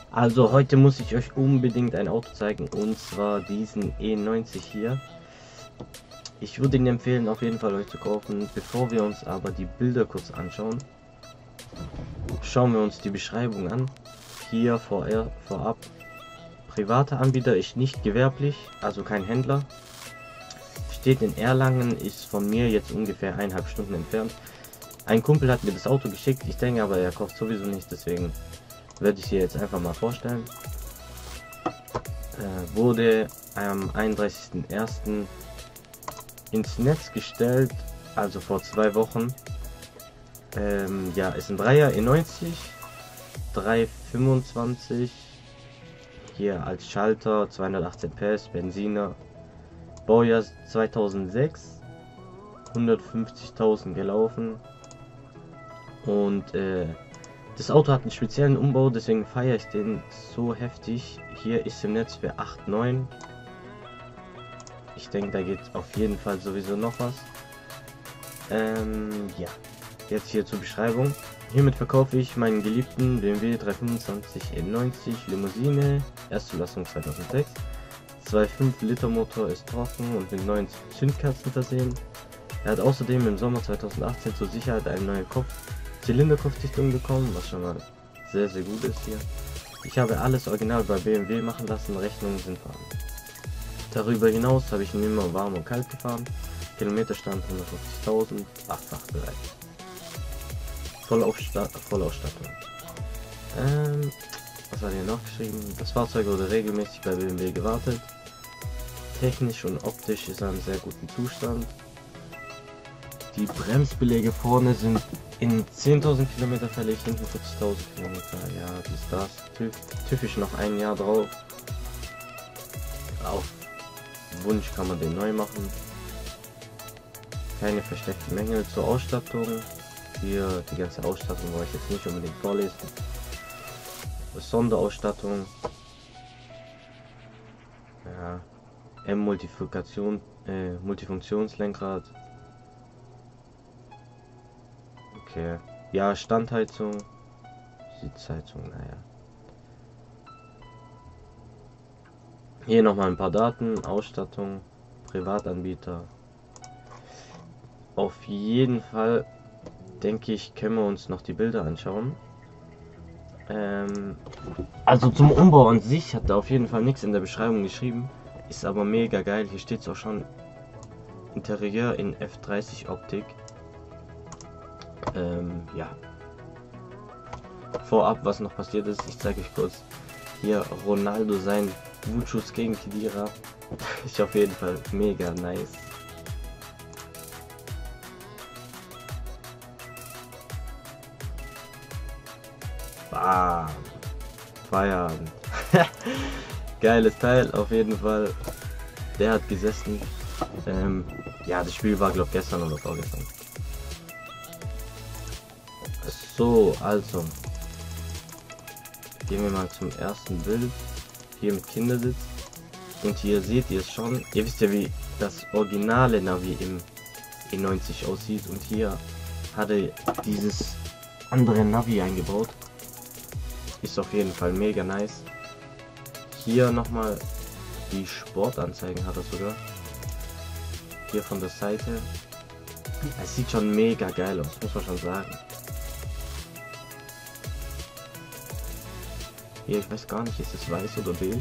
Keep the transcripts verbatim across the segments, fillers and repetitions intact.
Also heute muss ich euch unbedingt ein Auto zeigen, und zwar diesen E neunzig hier. Ich würde ihn empfehlen, auf jeden Fall euch zu kaufen. Bevor wir uns aber die Bilder kurz anschauen, schauen wir uns die Beschreibung an. Hier vor, vorab: privater Anbieter, ist nicht gewerblich, also kein Händler. Steht in Erlangen, ist von mir jetzt ungefähr eineinhalb Stunden entfernt. Ein Kumpel hat mir das Auto geschickt, ich denke aber, er kauft sowieso nicht, deswegen werde ich hier jetzt einfach mal vorstellen. Äh, wurde am einunddreißigsten ersten ins Netz gestellt, also vor zwei Wochen. Ähm, ja, ist ein Dreier E neunzig, dreihundertfünfundzwanzig, hier als Schalter, zweihundertachtzehn P S, Benziner, Baujahr zweitausendsechs, hundertfünfzigtausend gelaufen. Und äh, das Auto hat einen speziellen Umbau, deswegen feiere ich den so heftig. Hier ist im Netz für acht neun. Ich denke, da geht auf jeden Fall sowieso noch was. Ähm, ja, jetzt hier zur Beschreibung. Hiermit verkaufe ich meinen geliebten B M W dreihundertfünfundzwanzig E neunzig Limousine, Erstzulassung zweitausendsechs. zwei Komma fünf Liter Motor, ist trocken und mit neuen Zündkerzen versehen. Er hat außerdem im Sommer zweitausendachtzehn zur Sicherheit eine neue Kopf Zylinderkopfdichtung bekommen, was schon mal sehr sehr gut ist hier. Ich habe alles original bei B M W machen lassen, Rechnungen sind vorhanden. Darüber hinaus habe ich ihn immer warm und kalt gefahren. Kilometerstand hundertfünfzigtausend, achtfach bereit. Vollaussta Vollausstattung. Ähm, was hat er noch geschrieben? Das Fahrzeug wurde regelmäßig bei B M W gewartet. Technisch und optisch ist er in sehr guten Zustand. Die Bremsbeläge vorne sind in zehntausend Kilometer fällig, hinten vierzigtausend Kilometer. Ja, das ist das. TÜV, TÜV ist noch ein Jahr drauf. Auf Wunsch kann man den neu machen. Keine versteckten Mängel zur Ausstattung. Hier die ganze Ausstattung wollte ich jetzt nicht unbedingt vorlesen. Sonderausstattung. Ja, M-Multifikation, äh, Multifunktionslenkrad. Okay. Ja, Standheizung. Sitzheizung, naja. Hier nochmal ein paar Daten. Ausstattung, Privatanbieter. Auf jeden Fall denke ich, können wir uns noch die Bilder anschauen. Ähm, also zum Umbau an sich hat er auf jeden Fall nichts in der Beschreibung geschrieben. Ist aber mega geil. Hier steht es auch schon: Interieur in F dreißig Optik. Ähm, ja. Vorab, was noch passiert ist, ich zeige euch kurz. Hier Ronaldo sein Wutschuss gegen Khedira. Ist auf jeden Fall mega nice. Bam. Feierabend. Geiles Teil, auf jeden Fall. Der hat gesessen. Ähm, ja, das Spiel war, glaube ich, gestern oder vorgestern. So, also. Gehen wir mal zum ersten Bild. Hier mit Kindersitz. Und hier seht ihr es schon. Ihr wisst ja, wie das originale Navi im E neunzig aussieht. Und hier hat er dieses andere Navi eingebaut. Ist auf jeden Fall mega nice. Hier nochmal die Sportanzeigen hat er sogar. Hier von der Seite. Es sieht schon mega geil aus, muss man schon sagen. Hier, ich weiß gar nicht, ist es weiß oder beige?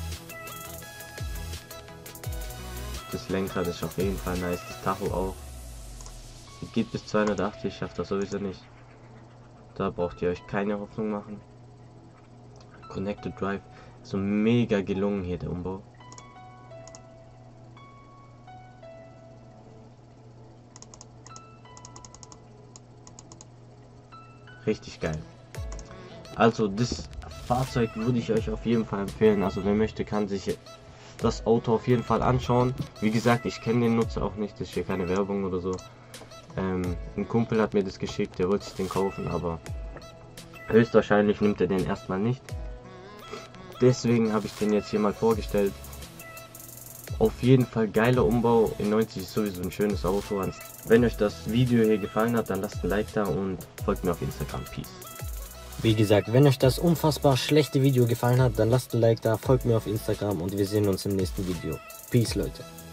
Das Lenkrad ist auf jeden Fall nice, das Tacho auch. Geht bis zweihundertachtzig, schafft das sowieso nicht. Da braucht ihr euch keine Hoffnung machen. Connected Drive, so mega gelungen hier der Umbau. Richtig geil. Also das Fahrzeug würde ich euch auf jeden Fall empfehlen. Also wer möchte, kann sich das Auto auf jeden Fall anschauen. Wie gesagt, ich kenne den Nutzer auch nicht, das ist hier keine Werbung oder so. Ähm, ein Kumpel hat mir das geschickt, der wollte sich den kaufen, aber höchstwahrscheinlich nimmt er den erstmal nicht. Deswegen habe ich den jetzt hier mal vorgestellt. Auf jeden Fall geiler Umbau. E neunzig ist sowieso ein schönes Auto. Wenn euch das Video hier gefallen hat, dann lasst ein Like da und folgt mir auf Instagram. Peace. Wie gesagt, wenn euch das unfassbar schlechte Video gefallen hat, dann lasst ein Like da, folgt mir auf Instagram und wir sehen uns im nächsten Video. Peace, Leute.